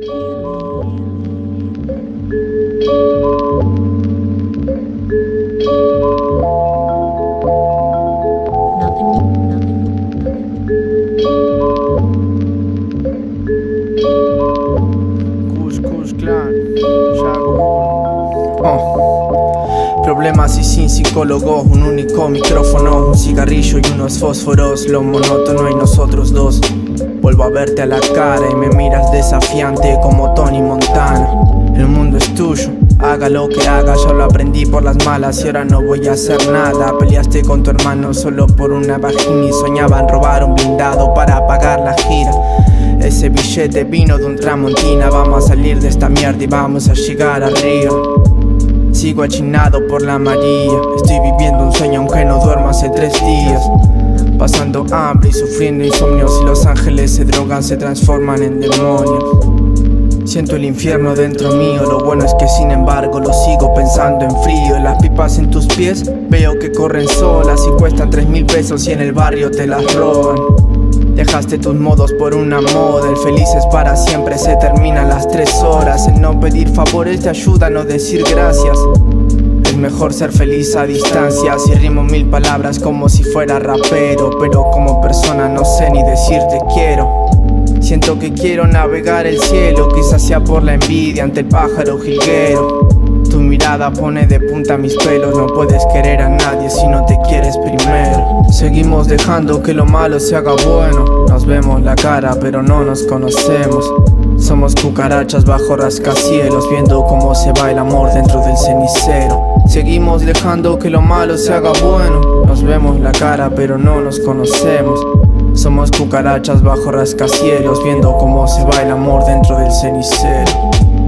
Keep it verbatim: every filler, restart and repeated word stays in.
Oh. Problemas y sin psicólogo, un único micrófono, un cigarrillo y unos fósforos, lo monótono y nosotros dos. Vuelvo a verte a la cara y me miras desafiante como Tony Montana. El mundo es tuyo, haga lo que haga, ya lo aprendí por las malas y ahora no voy a hacer nada. Peleaste con tu hermano solo por una vagina y soñaban robar un blindado para pagar la gira. Ese billete vino de un Tramontina, vamos a salir de esta mierda y vamos a llegar arriba. Sigo achinado por la María, estoy viviendo un sueño aunque no duermo hace tres días. Pasando hambre y sufriendo insomnios, y los ángeles se drogan, se transforman en demonios. Siento el infierno dentro mío, lo bueno es que sin embargo lo sigo pensando en frío. Las pipas en tus pies veo que corren solas y cuestan tres mil pesos y en el barrio te las roban. Dejaste tus modos por una moda, el feliz es para siempre, se termina a las tres horas. El no pedir favores te ayuda a no decir gracias. Es mejor ser feliz a distancia. Si rimo mil palabras como si fuera rapero, pero como persona no sé ni decir te quiero. Siento que quiero navegar el cielo, quizás sea por la envidia ante el pájaro jilguero. Tu mirada pone de punta mis pelos, no puedes querer a nadie si no te quieres primero. Seguimos dejando que lo malo se haga bueno, nos vemos la cara pero no nos conocemos. Somos cucarachas bajo rascacielos, viendo cómo se va el amor dentro del cenicero. Seguimos dejando que lo malo se haga bueno, nos vemos la cara pero no nos conocemos. Somos cucarachas bajo rascacielos, viendo cómo se va el amor dentro del cenicero.